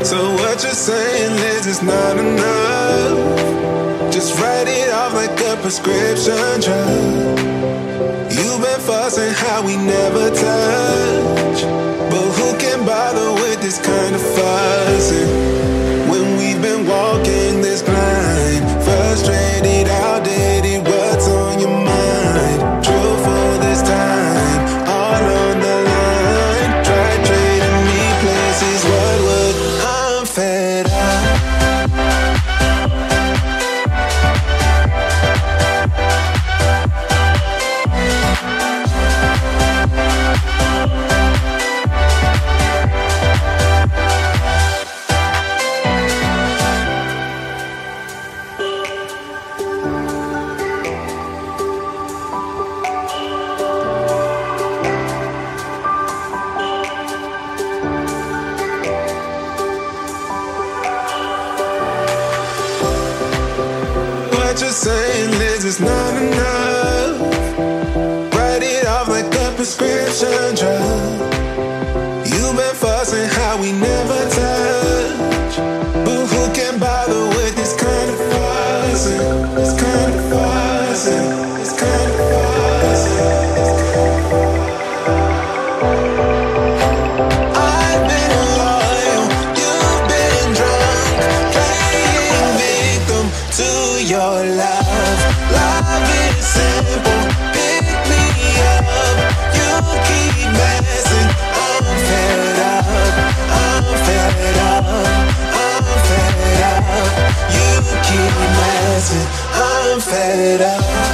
So what you're saying is it's not enough. Just write it off like a prescription drug. You've been fussing how we never touch, but who can bother with this kind of fussing when we've been walking this blind? Frustrated, outdated, what's on your mind? Truthful this time, all on the line. Try trading me places, what would? I'm fed up. What you're saying is it's not enough. Write it off like a prescription drug. You've been fussing how we never touch, but who can bother with this kind of fussing? This kind of fussing. This kind of fussing. I've been loyal, you've been drunk, playing victim to your love. Love is simple, pick me up. You keep messing, I'm fed up. I'm fed up, I'm fed up. You keep messing, I'm fed up.